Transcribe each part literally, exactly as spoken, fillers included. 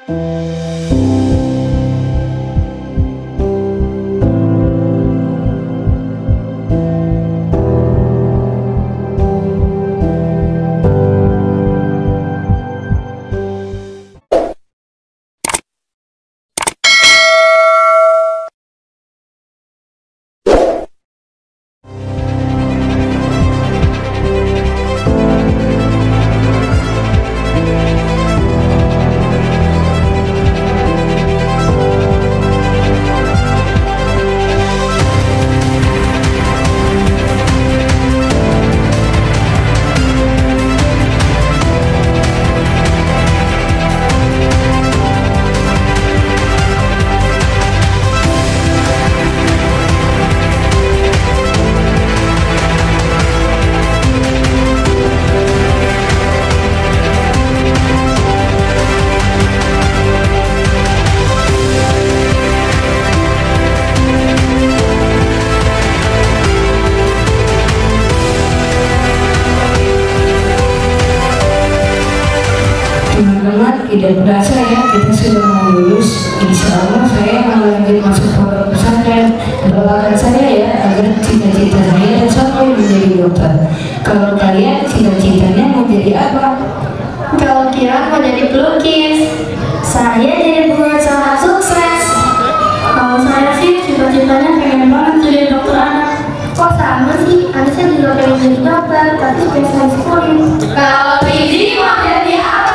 Tidak berasa ya, kita sudah mau lulus. Insya Allah saya mau lanjut masuk pondok pesantren. Doakan saya ya agar cita-cita saya sampai menjadi dokter. Kalau kalian cita-citanya mau jadi apa? Kalau kira mau jadi pelukis. Saya jadi pengusaha sukses. Kalau saya sih cita-citanya pengen banget jadi dokter anak. Kok sama sih? Anissa juga pengen jadi dokter, tapi spesialis kulit. Kalau Izzy mau jadi apa?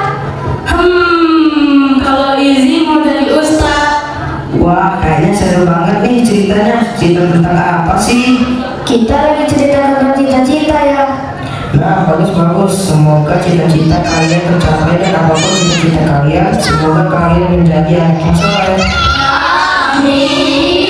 Hmm, kalau Izzy mau jadi ustaz. Wah, kayaknya seru banget nih ceritanya. Cerita tentang apa sih? Kita lagi cerita tentang cita-cita ya. Nah, bagus-bagus. Semoga cita-cita kalian tercapai dan apapun cita-cita kalian, semoga kalian menjadi anak yang soleh. Amin.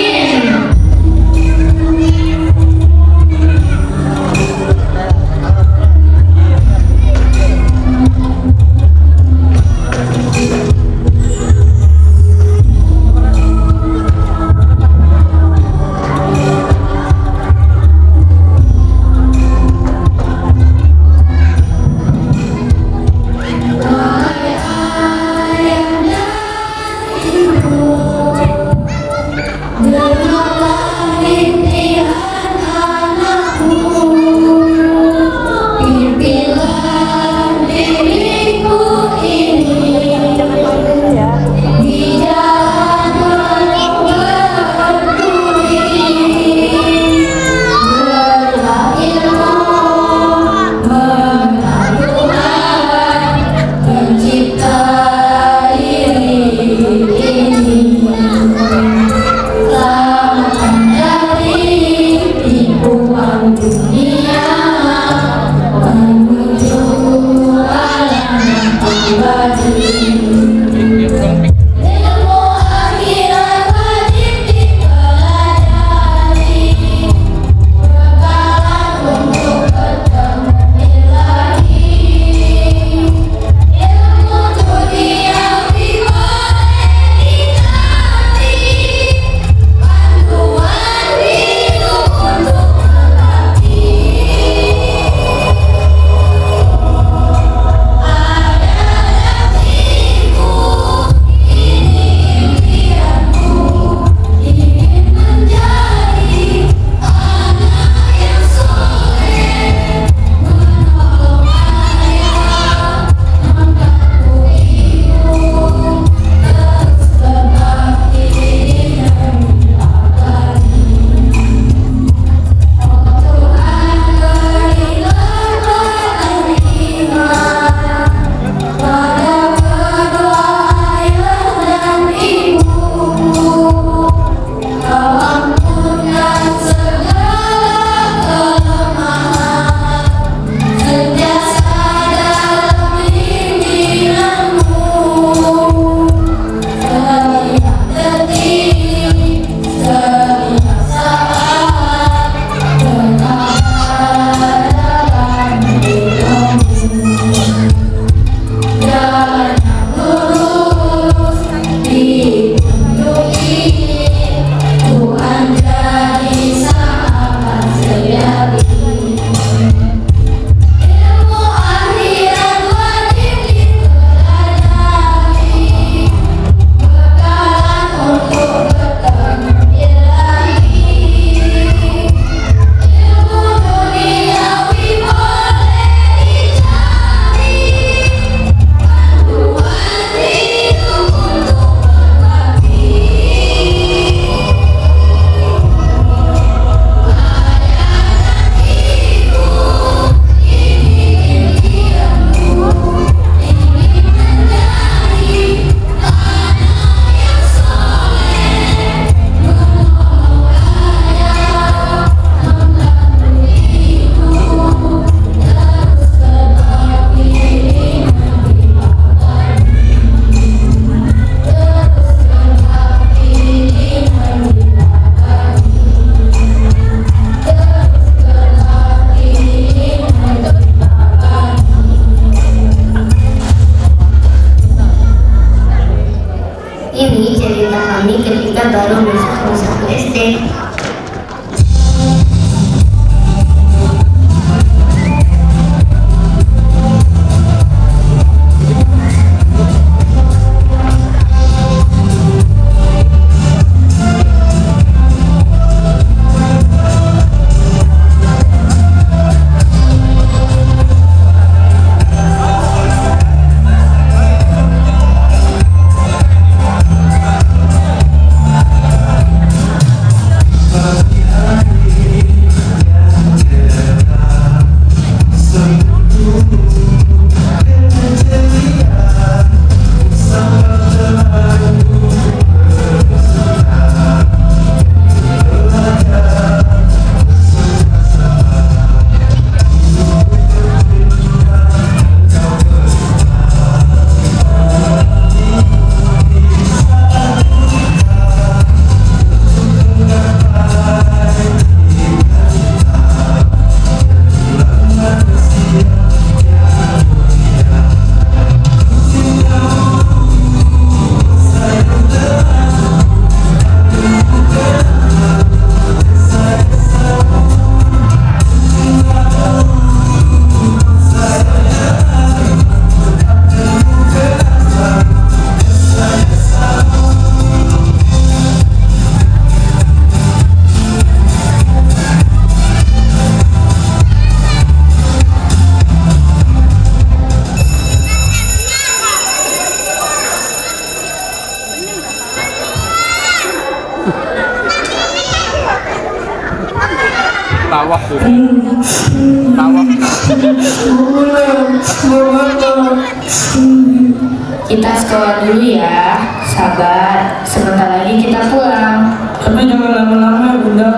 Yeah. baru masuk kelas satu S D. Lawak tuh. Lawak. Kita sekolah dulu ya, sabar. Sebentar lagi kita pulang. Tapi jangan lama-lama, Bunda.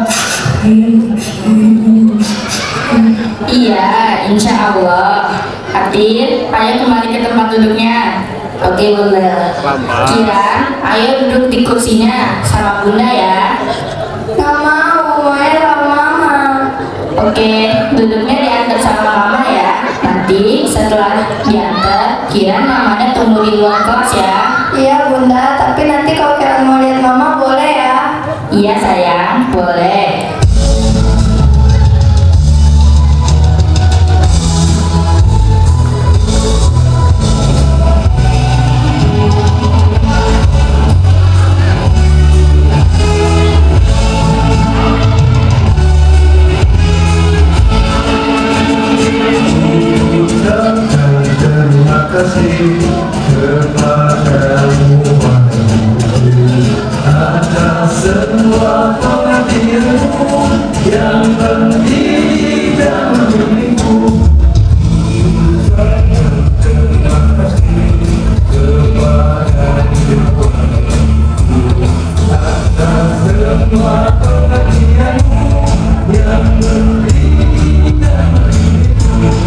Iya, insya Allah. Atin, ayo kembali ke tempat duduknya. Oke Bunda. Lama. Kiran, ayo duduk di kursinya sama Bunda ya. Nggak mau, ya sama Mama. Oke, duduknya diantar sama Mama ya. Nanti setelah diantar, Kiran mamanya tunggu di luar kelas ya. Iya Bunda, tapi nanti kalau kalian mau lihat Mama boleh ya. Iya sayang, boleh. Terima kasih kepadamu atas semua pengabdianmu yang penting dan menunggu. Terima kasih kepadamu atas semua pengabdianmu yang penting dan menunggu.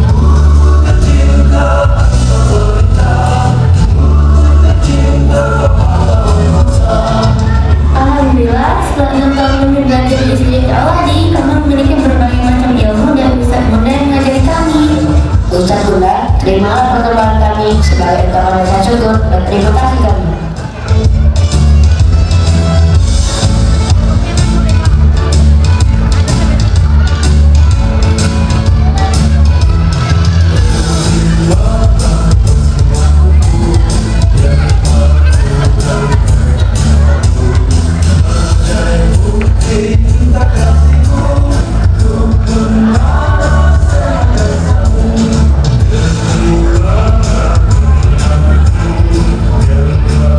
Alhamdulillah, setelah enam tahun kami belajar di sini Al-Hadi, kami memiliki berbagai macam ilmu dan Ustaz Bunda yang mengajari kami. Ustaz Bunda, terimalah pertemuan kami sebagai ungkapan rasa syukur dan terima kasih kami. Terima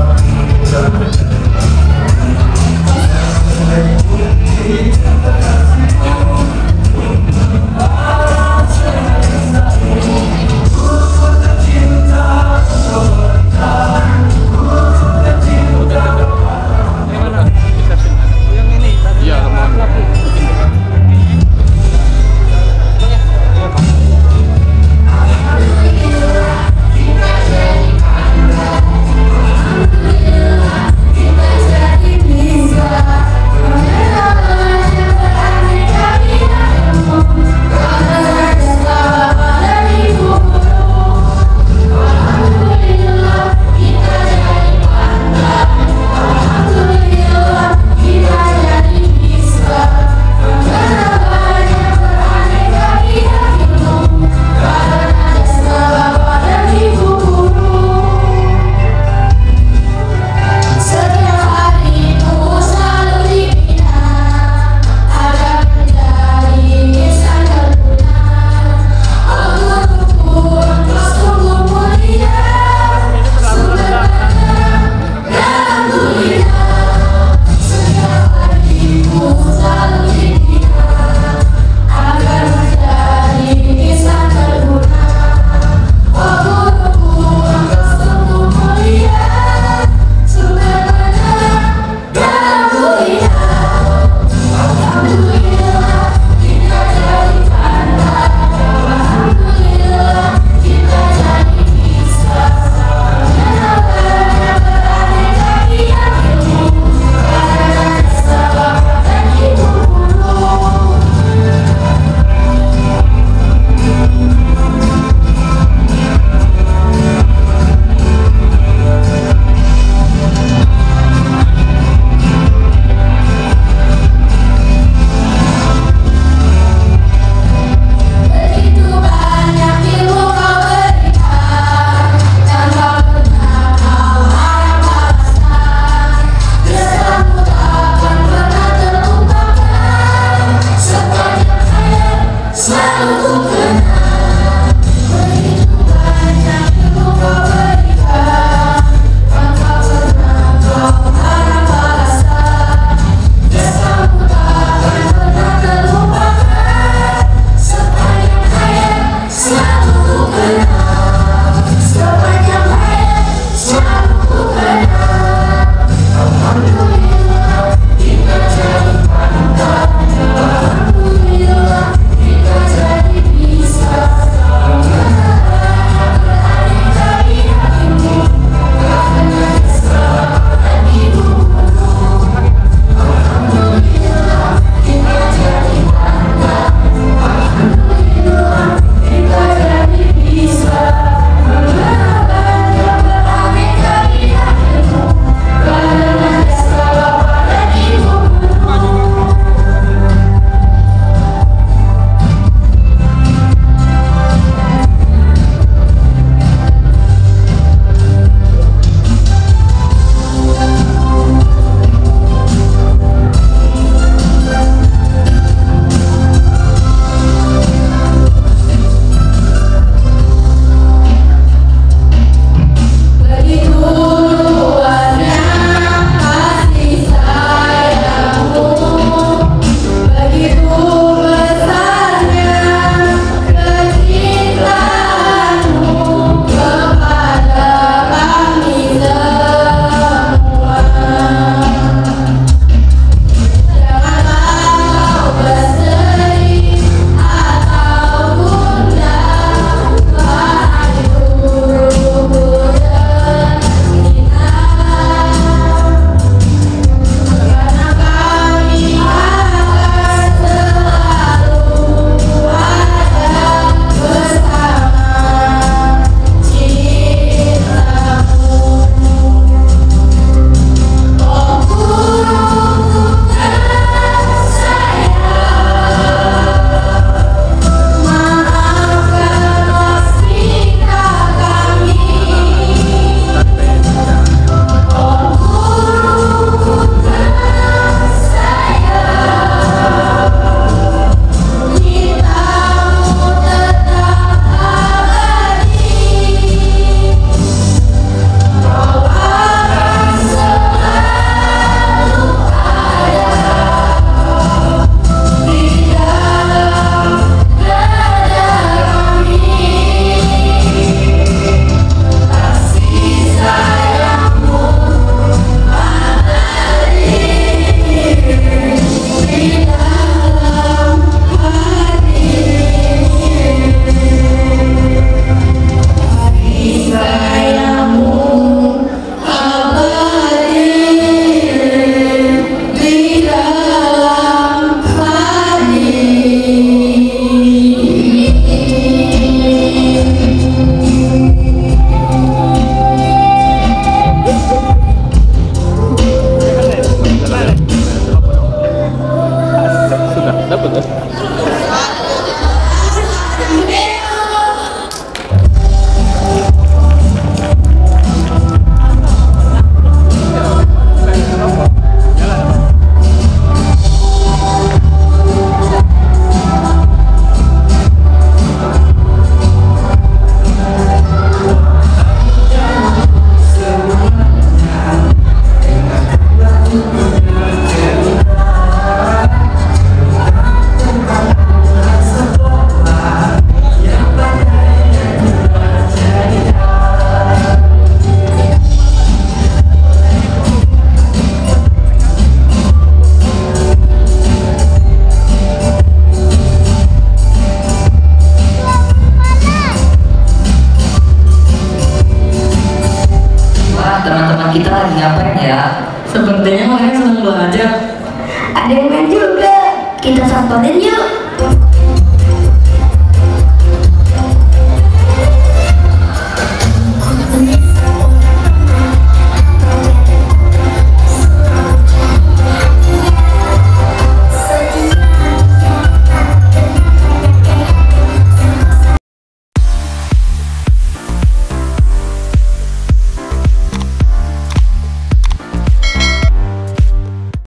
kita lagi ngapain ya? Sepertinya mereka sedang belajar. Ada yang main juga. Kita samperin yuk.